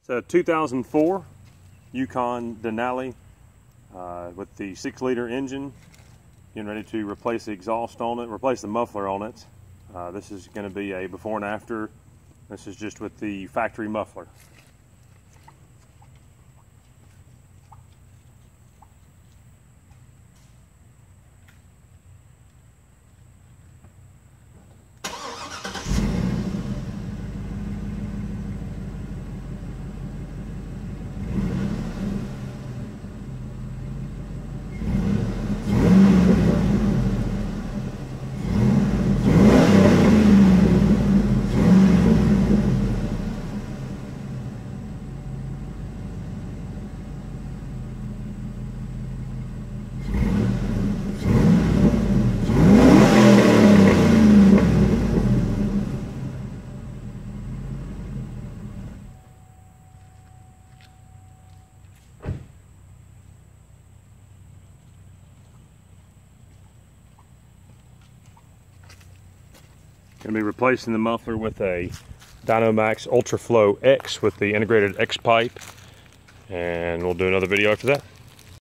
It's a 2004 Yukon Denali with the 6-liter engine. Getting ready to replace the exhaust on it, replace the muffler on it. This is going to be a before and after. This is just with the factory muffler. Going to be replacing the muffler with a Dynomax Ultraflo X with the integrated X pipe, and we'll do another video after that.